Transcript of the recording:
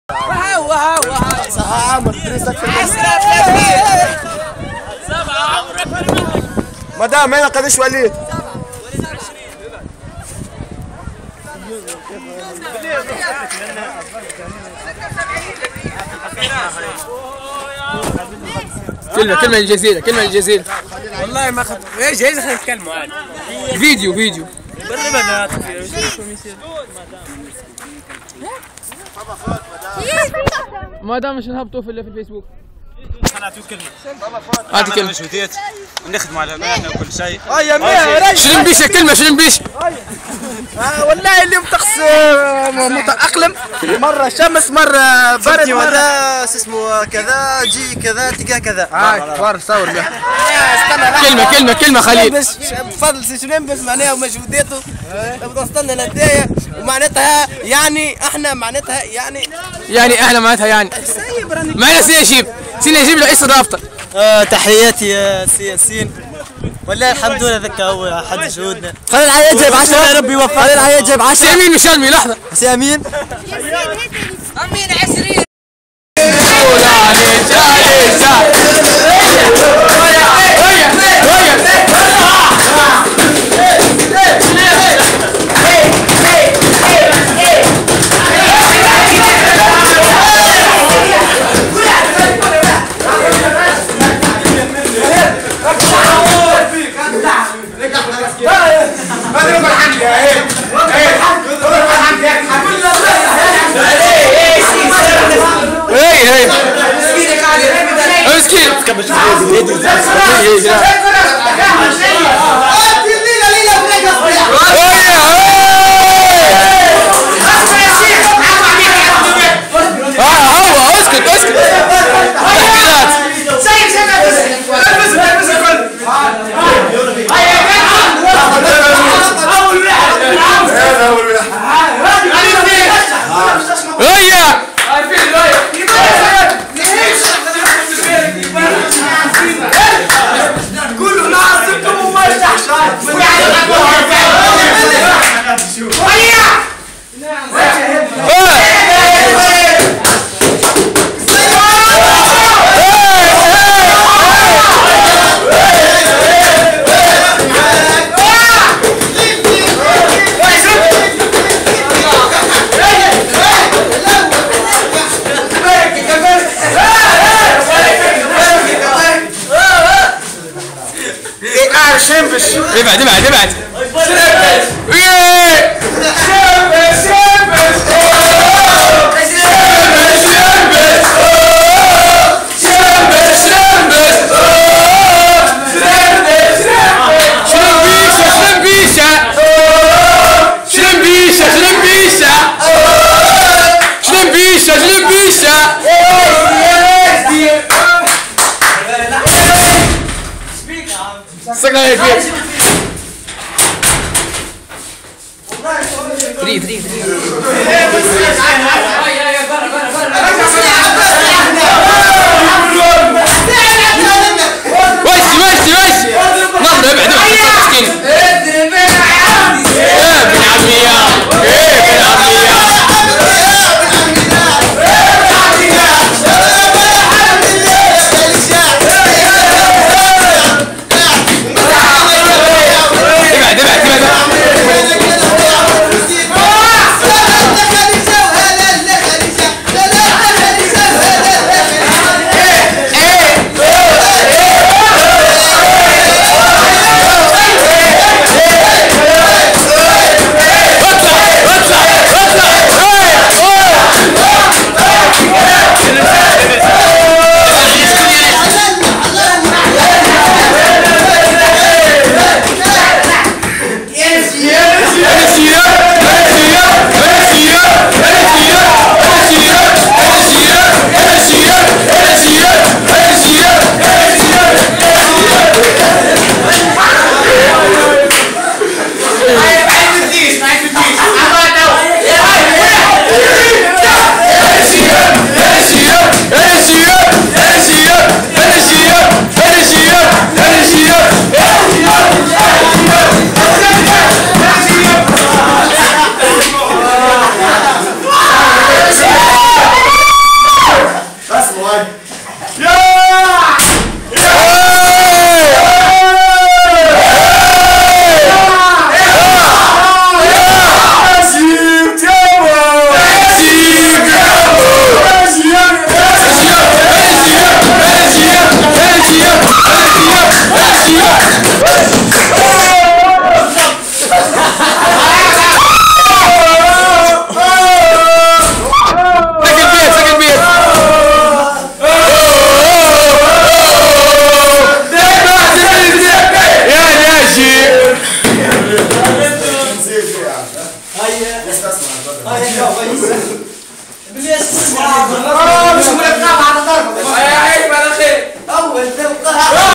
مدام هنا قديش وليد؟ كلمة للجزيرة، كلمة للجزيرة. والله ما خد ايش جايز احنا نتكلموا عادي. فيديو ما دام مش نهبطوا في الفيسبوك. نعطيك كلمة. هاتي كلمة. شويتيت ونخدموا على بالنا وكل شيء. شنو بيشه كلمة شنو بيشه؟ والله اليوم طقس متأقلم، مرة شمس مرة برد مرة اسمه كذا جي كذا تلقى كذا. كبار صور كلمة خليل. بفضل سي شريمبس معناها ومجهوداته نبغى نستنى للداية ومعناتها يعني احنا معناتها يعني احنا معناتها يعني معنا سي نجيب رئيس الرابطة. تحياتي يا سي ياسين، والله الحمد لله ذكا هو حد جهودنا. خلي العياد جايب 10 يا ربي يوفقك. خلي العياد جايب 10. سي امين مش علمي لحظة. سي امين 20 ابعد فري